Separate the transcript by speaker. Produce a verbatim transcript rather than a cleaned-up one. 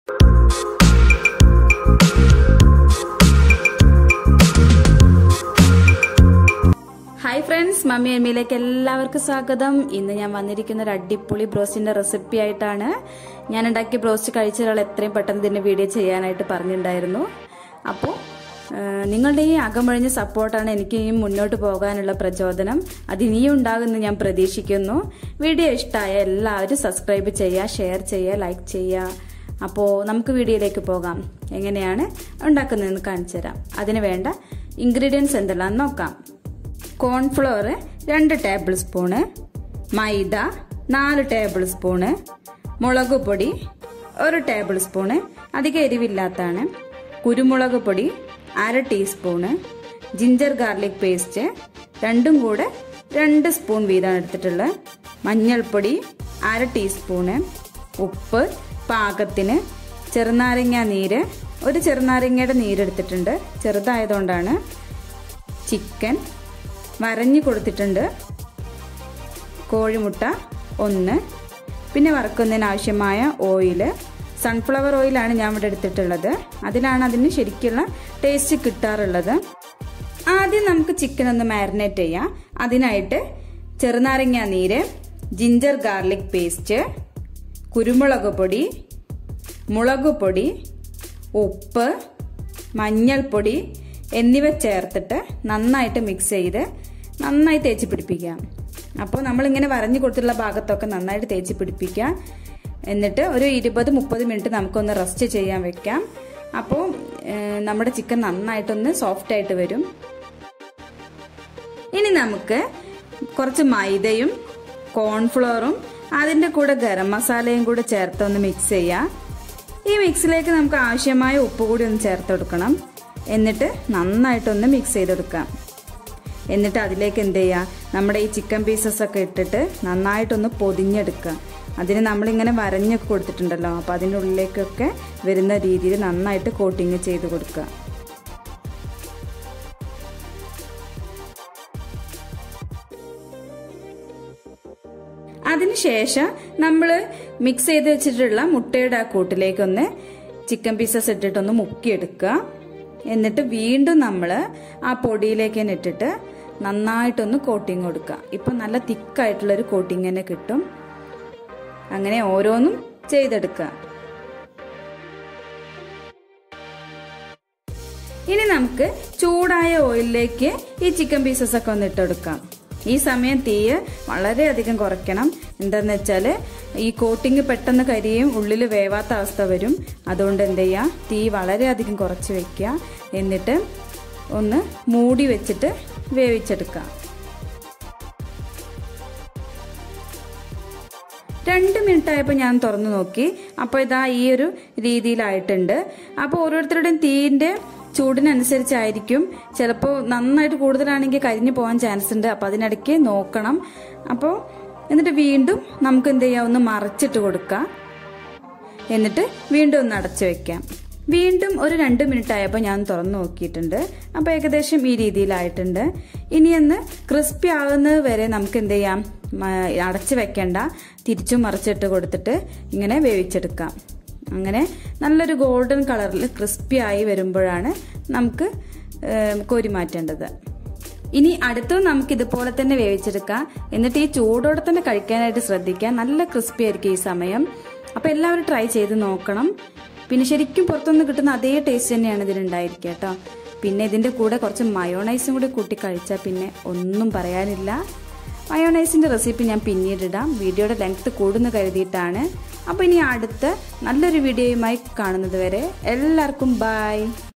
Speaker 1: Hi friends, mummy എമ്മിയിലേക്ക് എല്ലാവർക്കും സ്വാഗതം. ഇന്ന് ഞാൻ വന്നിരിക്കുന്ന ഒരു അടിപൊളി ബ്രോസ്റ്റിന്റെ റെസിപ്പി ആയിട്ടാണ്. ഞാൻ ഉണ്ടാക്കിയ ബ്രോസ്റ്റ് കഴിച്ച ഒരാൾ എത്രയും പെട്ടെന്ന് ഇതിന്റെ വീഡിയോ ചെയ്യാനായിട്ട് പറഞ്ഞിട്ടുണ്ടായിരുന്നു. അപ്പോൾ നിങ്ങളുടെ ഈ അകമഴിഞ്ഞ സപ്പോർട്ടാണ് എനിക്ക് ഈ മുന്നോട്ട് പോകാനുള്ള പ്രചോദനം. അത് ഇനിയും ഉണ്ടാകുമെന്ന് ഞാൻ പ്രതീക്ഷിക്കുന്നു. വീഡിയോ ഇഷ്ടമായ എല്ലാവരും സബ്സ്ക്രൈബ് ചെയ്യുക, ഷെയർ ചെയ്യുക, ലൈക്ക് ചെയ്യുക. അപ്പോൾ നമുക്ക് വീഡിയോയിലേക്ക് പോകാം. എങ്ങനെയാണ് ഉണ്ടാക്കുന്നതെന്ന് കാണിച്ചു തരാം. അതിന് വേണ്ട ഇൻഗ്രീഡിയൻസ് എന്തെല്ലാമെന്ന് നോക്കാം. കോൺഫ്ലവർ രണ്ട് ടേബിൾ സ്പൂണ്, മൈദ നാല് ടേബിൾ സ്പൂണ്, മുളക് പൊടി ഒരു ടേബിൾ സ്പൂണ്, അധികം എരിവില്ലാത്തതാണ്, കുരുമുളക് പൊടി അര ടീസ്പൂണ്, ജിഞ്ചർ ഗാർലിക് പേസ്റ്റ് രണ്ടും കൂടെ രണ്ട് സ്പൂൺ വീതം എടുത്തിട്ടുള്ളത്, മഞ്ഞൾപ്പൊടി അര ടീസ്പൂണ്, ഉപ്പ് പാകത്തിന്, ചെറുനാരങ്ങ നീര് ഒരു ചെറുനാരങ്ങയുടെ നീരെടുത്തിട്ടുണ്ട്, ചെറുതായതുകൊണ്ടാണ്, ചിക്കൻ വരഞ്ഞു കൊടുത്തിട്ടുണ്ട്, കോഴിമുട്ട ഒന്ന്, പിന്നെ വറക്കുന്നതിന് ആവശ്യമായ ഓയിൽ സൺഫ്ലവർ ഓയിലാണ് ഞാൻ ഇവിടെ എടുത്തിട്ടുള്ളത്. അതിലാണ് അതിന് ശരിക്കുള്ള ടേസ്റ്റ് കിട്ടാറുള്ളത്. ആദ്യം നമുക്ക് ചിക്കൻ ഒന്ന് മാരിനേറ്റ് ചെയ്യാം. അതിനായിട്ട് ചെറുനാരങ്ങ നീര്, ജിഞ്ചർ ഗാർലിക് പേസ്റ്റ്, കുരുമുളക് പൊടി, മുളക് പൊടി, ഉപ്പ്, മഞ്ഞൾപ്പൊടി എന്നിവ ചേർത്തിട്ട് നന്നായിട്ട് മിക്സ് ചെയ്ത് നന്നായി തേച്ച് പിടിപ്പിക്കാം. അപ്പോൾ നമ്മളിങ്ങനെ വരഞ്ഞു കൊടുത്തിട്ടുള്ള ഭാഗത്തൊക്കെ നന്നായിട്ട് തേച്ച് പിടിപ്പിക്കാം. എന്നിട്ട് ഒരു ഇരുപത് മുപ്പത് മിനിറ്റ് നമുക്കൊന്ന് റെസ്റ്റ് ചെയ്യാൻ വെക്കാം. അപ്പോൾ നമ്മുടെ ചിക്കൻ നന്നായിട്ടൊന്ന് സോഫ്റ്റ് ആയിട്ട് വരും. ഇനി നമുക്ക് കുറച്ച് മൈദയും കോൺഫ്ലോറും അതിൻ്റെ കൂടെ ഗരം മസാലയും കൂടെ ചേർത്ത് ഒന്ന് മിക്സ് ചെയ്യാം. ഈ മിക്സിലേക്ക് നമുക്ക് ആവശ്യമായ ഉപ്പ് കൂടി ഒന്ന് ചേർത്ത് കൊടുക്കണം. എന്നിട്ട് നന്നായിട്ടൊന്ന് മിക്സ് ചെയ്തെടുക്കാം. എന്നിട്ട് അതിലേക്ക് എന്ത് ചെയ്യുക, നമ്മുടെ ഈ ചിക്കൻ പീസസ് ഒക്കെ ഇട്ടിട്ട് നന്നായിട്ടൊന്ന് പൊതിഞ്ഞെടുക്കുക. അതിന് നമ്മളിങ്ങനെ വരഞ്ഞൊക്കെ കൊടുത്തിട്ടുണ്ടല്ലോ, അപ്പോൾ അതിൻ്റെ ഉള്ളിലേക്കൊക്കെ വരുന്ന രീതിയിൽ നന്നായിട്ട് കോട്ടിങ് ചെയ്ത് കൊടുക്കുക. അതിനുശേഷം നമ്മൾ മിക്സ് ചെയ്ത് വെച്ചിട്ടുള്ള മുട്ടയുടെ ആ കൂട്ടിലേക്കൊന്ന് ചിക്കൻ പീസസ് ഇട്ടിട്ടൊന്ന് മുക്കിയെടുക്കുക. എന്നിട്ട് വീണ്ടും നമ്മൾ ആ പൊടിയിലേക്ക് തന്നെ ഇട്ടിട്ട് നന്നായിട്ടൊന്ന് കോട്ടിങ് കൊടുക്കുക. ഇപ്പം നല്ല തിക്കായിട്ടുള്ളൊരു കോട്ടിങ് തന്നെ കിട്ടും. അങ്ങനെ ഓരോന്നും ചെയ്തെടുക്കുക. ഇനി നമുക്ക് ചൂടായ ഓയിലിലേക്ക് ഈ ചിക്കൻ പീസസ് ഒക്കെ ഒന്ന് ഇട്ടെടുക്കാം. ഈ സമയം തീയ് വളരെയധികം കുറയ്ക്കണം. എന്താന്ന് വെച്ചാൽ ഈ കോട്ടിങ് പെട്ടെന്ന് കരിയും, ഉള്ളിൽ വേവാത്ത അവസ്ഥ വരും. അതുകൊണ്ട് എന്ത് ചെയ്യുക, തീ വളരെയധികം കുറച്ച് വെക്കുക. എന്നിട്ട് ഒന്ന് മൂടി വെച്ചിട്ട് വേവിച്ചെടുക്കുക. രണ്ട് മിനിറ്റ് ആയപ്പോൾ ഞാൻ തുറന്നു നോക്കി. അപ്പോൾ ഇതാ ഈ ഒരു രീതിയിലായിട്ടുണ്ട്. അപ്പോൾ ഓരോരുത്തരുടെയും തീയിൻ്റെ ചൂടിനനുസരിച്ചായിരിക്കും. ചിലപ്പോൾ നന്നായിട്ട് കൂടുതലാണെങ്കിൽ കരിഞ്ഞു പോകാൻ ചാൻസ് ഉണ്ട്. അപ്പോൾ അതിനിടയ്ക്ക് നോക്കണം. അപ്പോൾ എന്നിട്ട് വീണ്ടും നമുക്ക് എന്ത് ചെയ്യാം, ഒന്ന് മറച്ചിട്ട് കൊടുക്കാം. എന്നിട്ട് വീണ്ടും ഒന്ന് അടച്ചു വെക്കാം. വീണ്ടും ഒരു രണ്ട് മിനിറ്റ് ആയപ്പോൾ ഞാൻ തുറന്നു നോക്കിയിട്ടുണ്ട്. അപ്പോൾ ഏകദേശം ഈ രീതിയിലായിട്ടുണ്ട്. ഇനിയൊന്ന് ക്രിസ്പി ആകുന്നത് വരെ നമുക്ക് എന്ത് ചെയ്യാം, അടച്ചു വെക്കേണ്ട, തിരിച്ചും മറിച്ചിട്ട് കൊടുത്തിട്ട് ഇങ്ങനെ വേവിച്ചെടുക്കാം. അങ്ങനെ നല്ലൊരു ഗോൾഡൻ കളറിൽ ക്രിസ്പി ആയി വരുമ്പോഴാണ് നമുക്ക് കോരി മാറ്റേണ്ടത്. ഇനി അടുത്തും നമുക്ക് ഇതുപോലെ തന്നെ വേവിച്ചെടുക്കാം. എന്നിട്ട് ഈ ചൂടോടെ തന്നെ കഴിക്കാനായിട്ട് ശ്രദ്ധിക്കാം. നല്ല ക്രിസ്പി ആയിരിക്കും ഈ സമയം. അപ്പോൾ എല്ലാവരും ട്രൈ ചെയ്ത് നോക്കണം. പിന്നെ ശരിക്കും പുറത്തുനിന്ന് കിട്ടുന്ന അതേ ടേസ്റ്റ് തന്നെയാണ് ഇതിനുണ്ടായിരിക്കുക കേട്ടോ. പിന്നെ ഇതിൻ്റെ കൂടെ കുറച്ച് മയോണൈസും കൂടി കൂട്ടി കഴിച്ചാൽ പിന്നെ ഒന്നും പറയാനില്ല. മയോണൈസിൻ്റെ റെസിപ്പി ഞാൻ പിന്നീടിടാം. വീഡിയോയുടെ ലെങ്ത് കൂടുന്നു കരുതിയിട്ടാണ്. അപ്പോൾ ഇനി അടുത്ത നല്ലൊരു വീഡിയോയുമായി കാണുന്നത് വരെ എല്ലാവർക്കും ബൈ.